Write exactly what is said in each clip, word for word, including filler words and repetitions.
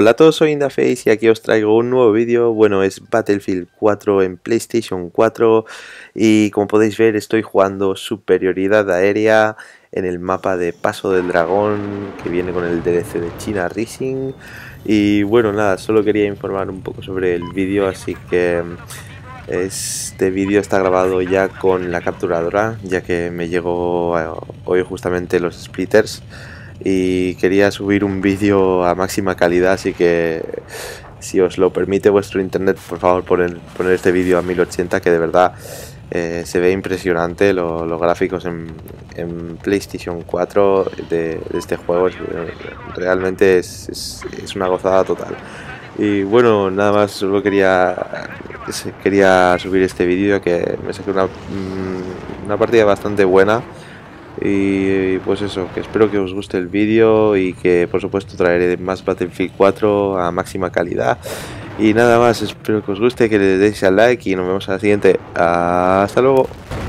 Hola a todos, soy Indaface y aquí os traigo un nuevo vídeo. Bueno, es Battlefield cuatro en PlayStation cuatro y como podéis ver estoy jugando Superioridad Aérea en el mapa de Paso del Dragón que viene con el D L C de China Rising. Y bueno, nada, solo quería informar un poco sobre el vídeo, así que este vídeo está grabado ya con la capturadora, ya que me llegó hoy justamente los splitters y quería subir un vídeo a máxima calidad, así que si os lo permite vuestro internet, por favor poner, poner este vídeo a mil ochenta, que de verdad eh, se ve impresionante. Lo, los gráficos en, en PlayStation cuatro de, de este juego es, realmente es, es, es una gozada total. Y bueno, nada más, solo quería quería subir este vídeo, que me saqué una, una partida bastante buena. Y pues eso, que espero que os guste el vídeo y que por supuesto traeré más Battlefield cuatro a máxima calidad. Y nada más, espero que os guste, que le deis al like y nos vemos a la siguiente. Hasta luego.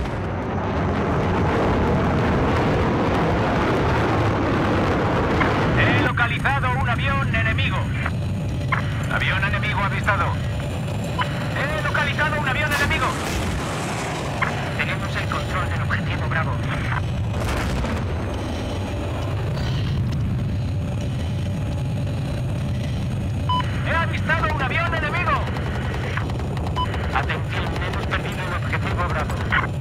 He localizado un avión enemigo. Avión enemigo avistado. He localizado un avión enemigo. Tenemos el control del objetivo Bravo. He avistado un avión enemigo. Atención, hemos perdido el objetivo Bravo.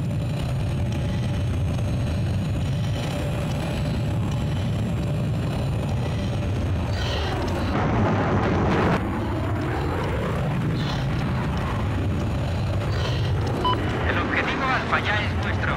El objetivo Alfa ya es nuestro.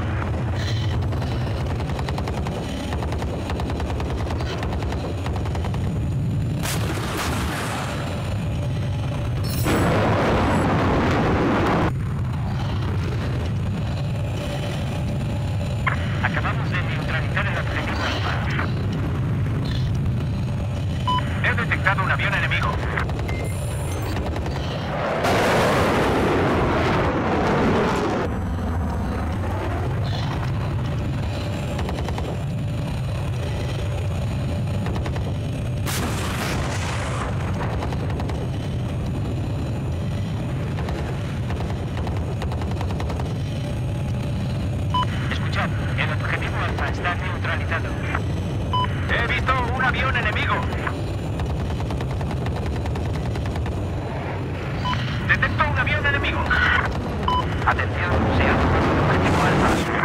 Acabamos de neutralizar el objetivo Alfa. He detectado un avión enemigo. Escuchad, el objetivo Alfa está neutralizado. He visto un avión enemigo. Detecto un avión enemigo. Atención, se ha tomado el objetivo Alfa.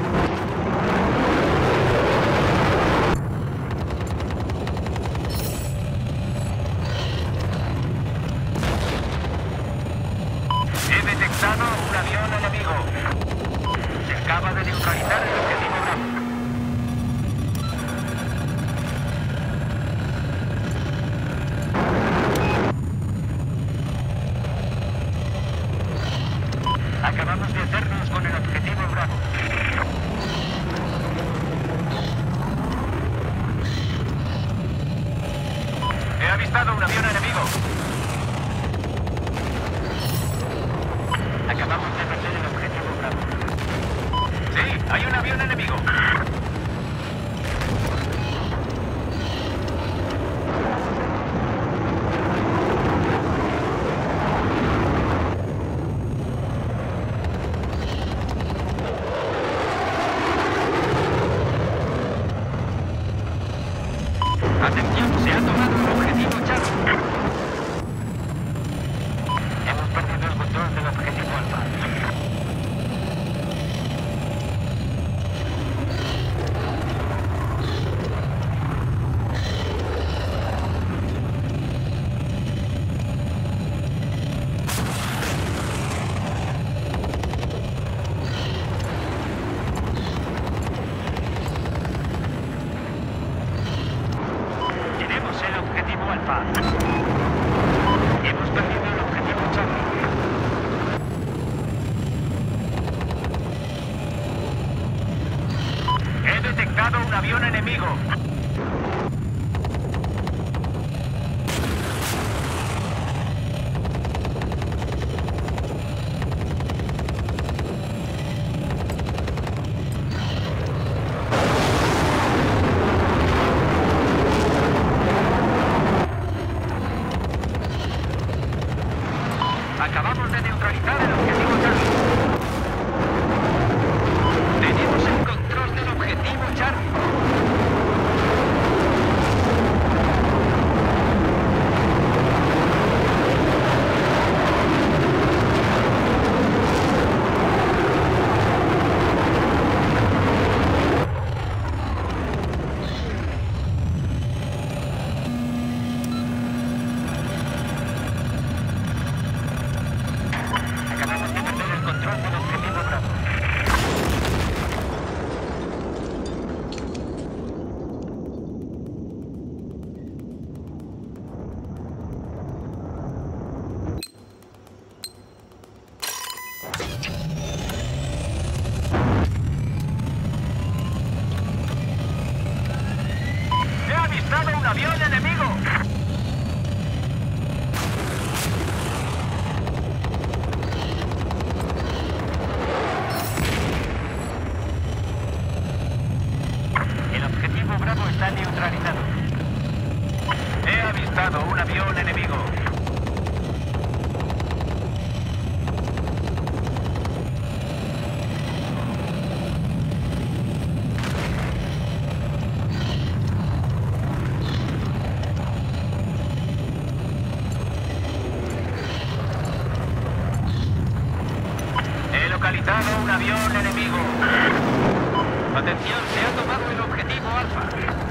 He detectado un avión enemigo. Se acaba de neutralizar el objetivo Bravo. Acabamos de hacernos con el objetivo Bravo. He avistado un avión enemigo. Acabamos de perder el objetivo Bravo. Sí, hay un avión enemigo. Atención, se ha tomado el objetivo Charlie. Hemos perdido el control del objetivo Alfa. Tenemos el objetivo Alfa. Hemos perdido el objetivo Charlie. He detectado un avión enemigo. Acabamos de neutralizar el objetivo Charlie. Tenemos el control del objetivo Charlie. Acabamos de perder el control del objetivo Bravo. ¡He avistado un avión enemigo! El objetivo Bravo está neutralizado. He avistado un avión enemigo. He localizado un avión enemigo. Atención, se ha tomado el objetivo Alfa.